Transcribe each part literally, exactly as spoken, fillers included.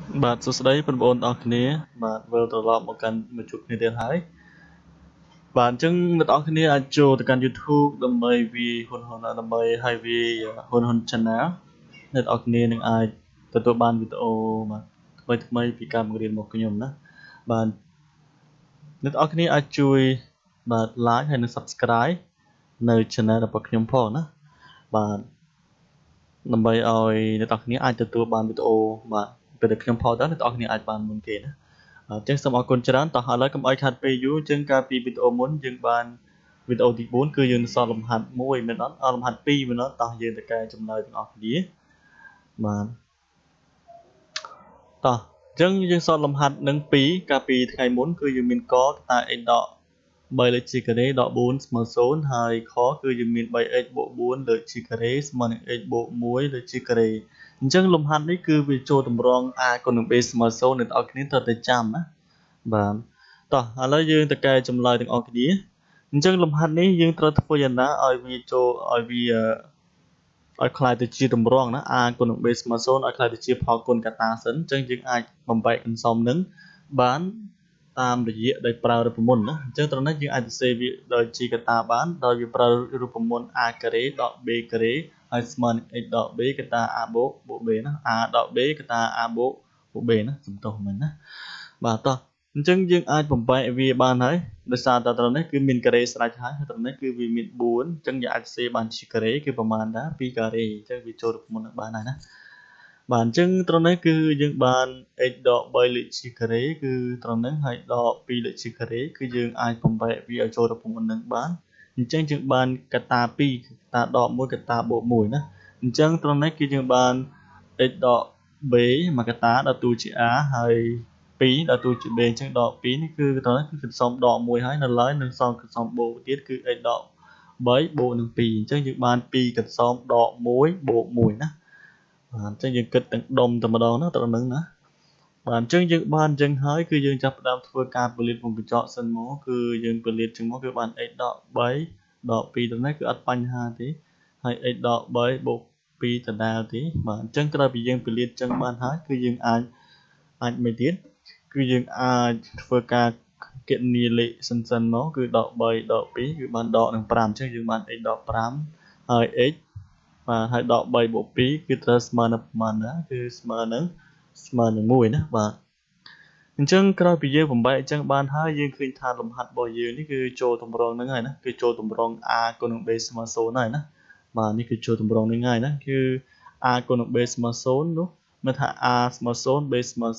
Bạn số đấy phần bốn ở kia bạn vừa trở lại một căn một chút như thế này bạn chứng một ở kia anh cho từ căn YouTube đam mê vì Houn Hun là đam mê hay vì Houn Hun channel nên ở kia những ai từตัวbạn video mà mấy mấy vì cam người một cái nhóm đó bạn nên ở kia anh chui bạn like hay là subscribe nơi channel của nhóm phò đó bạn đam mê ơi nên ở kia anh từตัวbạn video mà từ được nhóm phò đó nên ở kia anh bạn muốn kể đóចឹងសូមអរគុណច្រើនតោះឥឡូវកុំឲ្យខាត់ពេលយូរចឹងកាលពីវីដេអូមុនយើងបានវីដេអូទីbốnគឺយើងសល់លំហាត់មួយមែនអត់អត់លំហាត់ពីរមែនអត់តោះយើងទៅកែចម្លើយទាំងអស់គ្នាបាទតោះចឹងយើងសល់លំហាត់នឹងពីរកាលពីថ្ងៃមុនគឺយើងមានកតា x ដក3លើជីការ៉េដក4ស្មើ0ហើយខគឺយើងមាន 3x បូក4លើជីការ៉េស្មើនឹង x បូក1លើជីការ៉េអញ្ចឹងលំហាត់នេះគឺវាចូលតម្រង a គុណនឹង b ស្មើ0អ្នកនរគ្នាត្រូវតែចាំណាបាទតោះឥឡូវយើងទៅកែចម្លើយទាំងអស់គ្នាអញ្ចឹងលំហាត់នេះយើងត្រូវធ្វើយ៉ាងណាឲ្យវាចូលឲ្យវាឲ្យខ្លាយទៅជាតម្រងណា a គុណនឹង b ស្មើ0ឲ្យខ្លាយទៅជាផលគុណកតាសិនអញ្ចឹងយើងអាចបំបែកអន្សំនឹងបានតាមរយៈដោយប្រើរូបមន្តណាអញ្ចឹងត្រង់នេះយើងអាចសរសេរវាដោយជាកតាបានដោយវាប្រើរូបមន្ត a ការ៉េដក b ការ៉េហើយស្មើនឹង x ដក b កតា a បូកបូក b ណា a ដក b កតា a បូកបូក b ណាសំទោសមែនណាបាទតោះអញ្ចឹងយើងអាចបំបែកវាបានហើយដោយសារតែត្រង់នេះគឺមានការ៉េស្រេចហើយត្រង់នេះគឺវាមាន4អញ្ចឹងយើងអាចសរសេរបានជាការ៉េគឺប្រមាណដែរ2ការ៉េអញ្ចឹងវាចូលរូបមន្តបានហើយណាបាទអញ្ចឹងត្រង់នេះគឺយើងបាន x ដក3លើជាការ៉េគឺត្រង់នេះហើយដក2លើជាការ៉េគឺយើងអាចបំបែកវាឲ្យចូលរូបមន្តនឹងបានអញ្ចឹងយើងបានកតា2កតាដក1កតាបូក1ណាអញ្ចឹងត្រង់នេះគឺយើងបាន x ដក b មួយកតាដល់ទូជា a ហើយ2ដល់ទូជា b អញ្ចឹងដក2នេះគឺត្រង់នេះគឺកន្សំដក1ហើយនៅឡើយនឹងសំកន្សំបូកទៀតគឺ x ដក3បូកនឹង2អញ្ចឹងយើងបាន2កន្សំដក1បូក1ណាបាទអញ្ចឹងយើងគិតទាំងដុំតែម្ដងណាត្រង់ហ្នឹងណាបាទអញ្ចឹងយើងបានអញ្ចឹងហើយគឺយើងចាប់ផ្ដើមធ្វើការពន្លាតវងកញ្ចក់សិនមកគឺយើងពន្លាតជាងមកគឺបាន x ដក3ដក2ត្រង់នេះគឺអត់បញ្ហាទេហើយ x ដក3បូក2ដដែលទេបាទអញ្ចឹងក្រោយពីយើងពន្លាតអញ្ចឹងបានហើយគឺយើងអាចអាចមិនទៀតគឺយើងអាចធ្វើការគណនាលេខសិនសិនមកគឺដក3ដក2គឺបានដកនឹង5អញ្ចឹងយើងបាន x ដក5ហើយ x បាទហើយដក3បូក2គឺត្រូវស្មើនឹងប្រមាណណាគឺស្មើនឹងស្មើនឹង1ណាបាទអញ្ចឹងក្រោយពីយើងបំបែកអញ្ចឹងបានហើយយើងឃើញថាលំហាត់របស់យើងនេះគឺចូលតម្រងហ្នឹងហើយណាគឺចូលតម្រង a គុណនឹង b ស្មើ0ហើយណាបាទនេះគឺចូលតម្រងហ្នឹងហើយណាគឺ a គុណនឹង b ស្មើ0នោះមានថា a ស្មើ0 b ស្មើ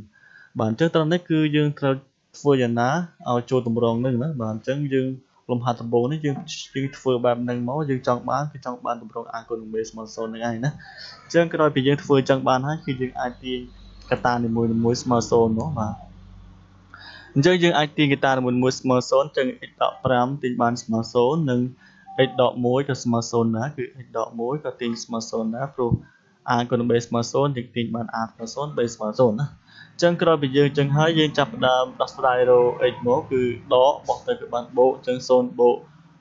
0បាទអញ្ចឹងត្រង់នេះគឺយើងត្រូវធ្វើយ៉ាងណាឲ្យចូលតម្រងហ្នឹងណាបាទអញ្ចឹងយើងលំហាត់ដំបូងនេះយើងយើងធ្វើបែបហ្នឹងមកយើងចង់បានគឺចង់បានតម្រង a គុណនឹង b ស្មើ0ហ្នឹងហើយណាអញ្ចឹងក្រោយពីយើងធ្វើចឹងបានហើយគឺយើងអាចទាញកតានីមួយៗស្មើ0មកបាទអញ្ចឹងយើងអាចទាញកតានីមួយៗស្មើ0អញ្ចឹង x ដក5ទាញបានស្មើ0និង x ដក1ក៏ស្មើ0ដែរគឺ x ដក1ក៏ទាញស្មើ0ដែរព្រោះ a គុណនឹង b ស្មើ0យើងទាញបាន a ស្មើ0 b ស្មើ0ណាអញ្ចឹងក្រោយពីយើងចឹងហើយយើងចាប់ផ្ដើមដោះស្រាយរក x មកគឺដកបោះទៅគឺបានបូកអញ្ចឹង0បូក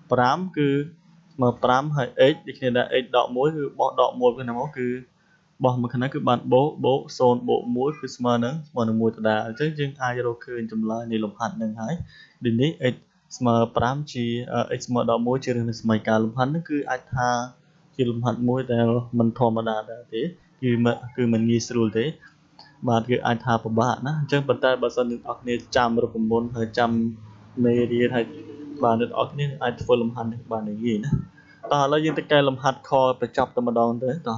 5គឺស្មើ5ហើយ x ដូចគ្នាដែរ x ដក1គឺបោះដក1ទៅមកគឺបោះមកខាងនេះគឺបានបូកបូក0បូក1គឺស្មើនឹងស្មើនឹង1ដដែលអញ្ចឹងយើងអាចរកឃើញចម្លើយនៃលំហាត់នឹងហើយដូចនេះ x ស្មើ5ជា x ស្មើដក1ជារឿងនៃសម័យកាលលំហាត់នេះគឺអាចថាជាលំហាត់មួយដែលមិនធម្មតាដែរទេគឺគឺមិនងាយស្រួលទេបាទគឺអាចថាពិបាកណាអញ្ចឹងប៉ុន្តែបើសិនអ្នកនរគ្នាចាំរូបមន្តហើយចាំមេរៀនហើយបាទអ្នកនរគ្នាអាចធ្វើលំហាត់នេះបានងាយណាតោះឥឡូវយើងទៅកែលំហាត់ខបញ្ចប់តែម្ដងទៅតោះ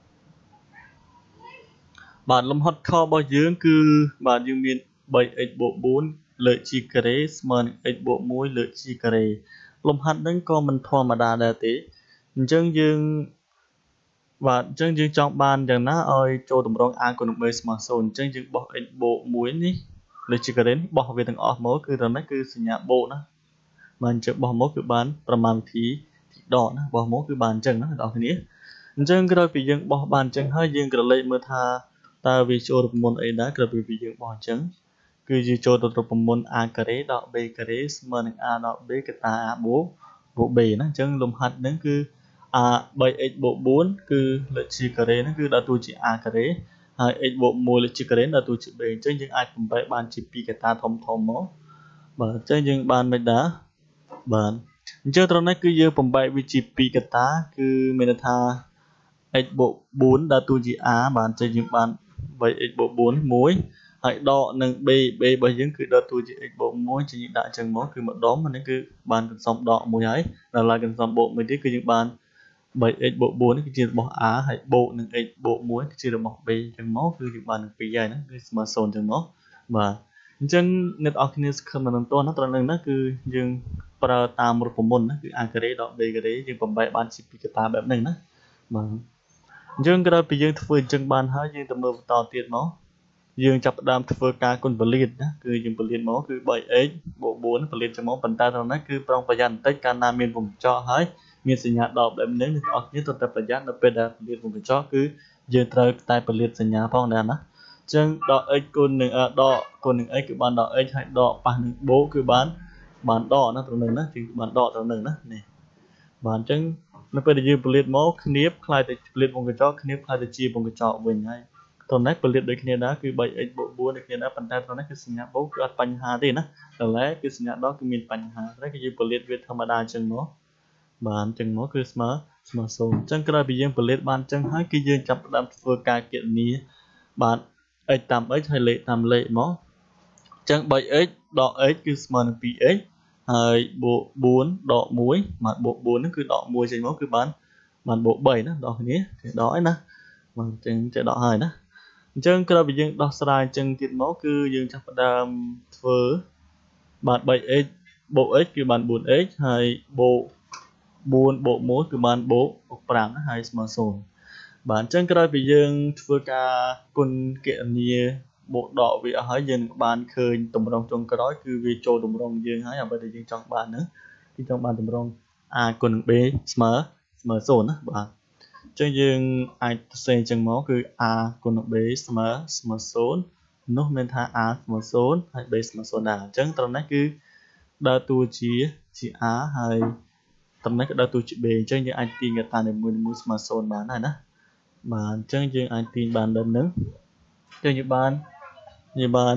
បាទលំហាត់ខរបស់យើងគឺបាទយើងមាន 3x បូក4លើជីការ៉េស្មើនឹង x បូក1លើជីការ៉េលំហាត់ហ្នឹងក៏មិនធម្មតាដែរទេអញ្ចឹងយើងបាទអញ្ចឹងយើងចង់បានយ៉ាងណាឲ្យចូលតម្រង a គុណនឹង b ស្មើ0អញ្ចឹងយើងបោះ x បូក1នេះលើជីការ៉េនេះបោះវាទាំងអស់មកគឺត្រឹមនេះគឺសញ្ញាបូកណាបាទអញ្ចឹងបោះមកគឺបានប្រមាណវិធីទីដកណាបោះមកគឺបានអញ្ចឹងណាបងប្អូនគ្នាអញ្ចឹងក្រោយពីយើងបោះបានអញ្ចឹងហើយយើងក្រឡេកមើលថាតើវាចូលរូបមន្តអីដែរក្រោយពីយើងបោះអញ្ចឹងគឺយើងចូលទៅរូបមន្ត a ការ៉េដក b ការ៉េស្មើនឹង a ដក b កតា a បូកបូក b ណាអញ្ចឹងលំហាត់ហ្នឹងគឺ a 3x បូក4គឺលើជីការ៉េហ្នឹងគឺដល់តួជា a ការ៉េហើយ x បូកមួយលើជាការ៉េដល់ទូជា b អញ្ចឹងយើងអាចបំបែកបានជាពីរកត្តាធំធំមកបាទអញ្ចឹងយើងបានមិនដែរបាទអញ្ចឹងត្រង់នេះគឺយើងបំបែកវាជាពីរកត្តាគឺមានន័យថា x បូកបួនដល់ទូជា a បាទអញ្ចឹងយើងបាន 3x បូកបួន មួយហើយដកនឹង b b របស់យើងគឺដល់ទូជា x បូកមួយជាយើងដាក់អញ្ចឹងមកគឺម្ដងនេះគឺបានកន្សំដកមួយហើយដល់ឡើងកន្សំបូកមួយទៀតគឺយើងបាន 3x បូកបួននេះគឺជារបស់ a ហើយបូកនឹង x បូកមួយគឺជារបស់ b អញ្ចឹងមកគឺយើងបាននឹងពីរហើយណាគឺស្មើ0អញ្ចឹងមកបាទអញ្ចឹងអ្នកនរគ្នាសង្ឃឹមមិនទាន់ណាត្រង់នឹងណាគឺយើងប្រើតាមរូបមន្តណាគឺ a ការ៉េដក b ការ៉េយើងបំបែកបានជាពីរកត្តាបែបហ្នឹងណាបាទអញ្ចឹងក្រោយពីយើងធ្វើអញ្ចឹងបានហើយយើងទៅមើលបន្តទៀតមកយើងចាប់ផ្ដើមធ្វើការគុណពលាតណាគឺយើងពលាតមកគឺ 3x បូកបួនពលាតចឹងមកប៉ុន្តែត្រង់នេះគឺប្រុងប្រយ័ត្នបន្តិចកាលណាមានវងកញ្ចក់ហើយមានសញ្ញាដកបែបនេះអ្នកនរគ្នាត្រូវតែប្រយ័ត្ននៅពេលដែលពលាតវងកញ្ចក់គឺយើងត្រូវតែពលាតសញ្ញាផងដែរណាអញ្ចឹងដក x គុណនឹងដកគុណនឹង x គឺបានដក x ហើយដកប៉ះនឹងបូកគឺបានបានដកណាត្រង់នេះណាគឺបានដកត្រង់នេះណានេះបាទអញ្ចឹងនៅពេលដែលយើងពលាតមកគ្នាបខ្លាយទៅពលាតវងកញ្ចក់គ្នាបខ្លាយទៅជាវងកញ្ចក់វិញហើយត្រង់នេះពលាតដូចគ្នាដែរគឺ 3x បូកបួនដូចគ្នាដែរប៉ុន្តែត្រង់នេះគឺសញ្ញាបូកគឺអត់បញ្ហាទេណាដល់ឡែគឺសញ្ញាដកគឺមានបញ្ហាតែគឺយើងពលាតវាធម្មតាអញ្ចឹងមកបាទអញ្ចឹងមកគឺស្មើស្មើ0អញ្ចឹងក្រោយពីយើងពលាតបានអញ្ចឹងហើយគឺយើងចាប់ផ្ដើមធ្វើការគណនាបាទ x តាម x ហើយលេខតាមលេខមកអញ្ចឹង 3x ដក x គឺស្មើនឹង 2x ហើយបូកបួនដកមួយបាទបូកបួនហ្នឹងគឺដកមួយចេញមកគឺបានបានបូក3ណាដកគ្នាគេដកហើយណាបាទអញ្ចឹងចេះដកហើយណាអញ្ចឹងក្រោយពីយើងដោះស្រាយអញ្ចឹងទៀតមកគឺយើងចាប់ផ្ដើមធ្វើបាទ 3x បូក x គឺបាន 4x ហើយបូកបួនបូកមួយគឺបានបូក5ណាហើយស្មើ0បាទអញ្ចឹងក្រោយពីយើងធ្វើការគុណគណនាបូកដកវាអស់ហើយយើងនឹងបានឃើញតម្រងចុងក្រោយគឺវាចូលតម្រងយើងហើយអ្វីដែលយើងចង់បានហ្នឹងគឺចង់បានតម្រង a គុណនឹង b ស្មើស្មើ0ណាបាទអញ្ចឹងយើងអាចផ្សេងអញ្ចឹងមកគឺ a គុណនឹង b ស្មើស្មើ0នោះមានថា a ស្មើ0ហើយ b ស្មើ0ដែរអញ្ចឹងត្រង់នេះគឺដើរតួជាជា a ហើយត្រង់នេះក៏ដើរតួជា b អញ្ចឹងយើងអាចទាញកត្តានីមួយៗស្មើ0បានហើយណាបាទអញ្ចឹងយើងអាចទាញបានដល់ហ្នឹងអញ្ចឹងយើងបានយើងបាន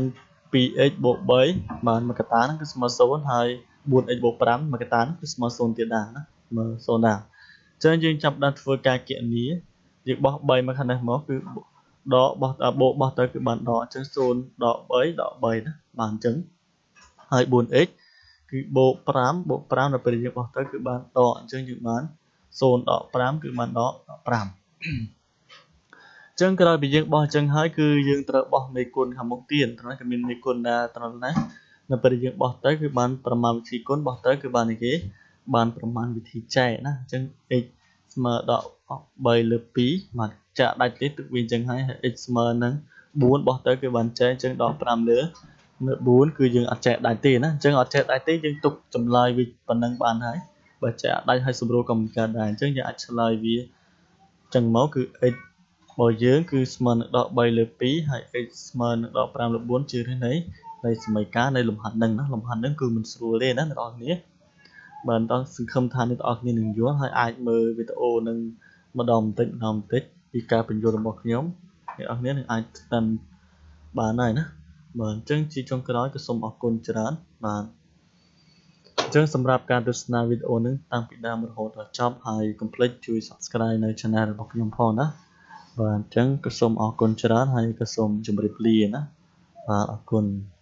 2x បូក3បានមួយកត្តាហ្នឹងគឺស្មើ0ហើយ 4x បូក5មួយកត្តាហ្នឹងគឺស្មើ0ទៀតដែរណាស្មើ0ដែរអញ្ចឹងយើងចាប់ដល់ធ្វើការគណនាយើងបោះ3មកខាងនេះមកគឺដកបោះបូកបោះទៅគឺបានដកអញ្ចឹង0ដក3ដក3ណាបានអញ្ចឹងហើយ 4x គឺបូក5បូក5ដល់ពេលយើងបោះទៅគឺបានដកអញ្ចឹងយើងបាន0ដក5គឺបានដក5អញ្ចឹងក្រោយពីយើងបោះអញ្ចឹងហើយគឺយើងត្រូវបោះមេគុណខាងមុខទៀតត្រង់នេះក៏មានមេគុណដែរត្រង់នេះនៅពេលយើងបោះទៅគឺបានប្រមាណវិធីគុណបោះទៅគឺបាននេះគេបានប្រមាណវិធីចែកណាអញ្ចឹង x ស្មើដល់3លើ2បាទចាក់ដាច់ទេទឹកវាអញ្ចឹងហើយ x ស្មើនឹង4បោះទៅគឺបានចែកអញ្ចឹងដល់5លើ4គឺយើងអត់ចែកដាច់ទេណាអញ្ចឹងអត់ចែកដាច់ទេយើងទុកចម្លើយវាប៉ុណ្ណឹងបានហើយបើចែកដាច់ឲ្យស្រួលកុំកើតដែរអញ្ចឹងយើងអាចឆ្លើយវាអញ្ចឹងមកគឺ x របស់យើងគឺស្មើនឹងដក3លើ2ហើយ x ស្មើនឹងដក5លើ4ជារឿងនៃនៃសមីការនៃលំហាត់ហ្នឹងណាលំហាត់ហ្នឹងគឺមិនស្រួលទេណាអ្នកនរគ្នាបាទតោះសង្ឃឹមថាអ្នកនរគ្នានឹងយល់ហើយអាចមើលវីដេអូនឹងម្ដងបន្តិចម្ដងបន្តិចពីការបញ្យល់របស់ខ្ញុំអ្នកនរគ្នានឹងអាចស្ដាប់បានហើយណាបាទអញ្ចឹងជាចុងក្រោយក៏សូមអរគុណច្រើនបាទអញ្ចឹងសម្រាប់ការទស្សនាវីដេអូនេះតាំងពីដើមរហូតដល់ចប់ហើយកុំភ្លេចជួយ Subscribe នៅ Channel របស់ខ្ញុំផងណាបាទអញ្ចឹងក៏សូមអរគុណច្រើនហើយក៏សូមជម្រាបលាណាបាទអរគុណ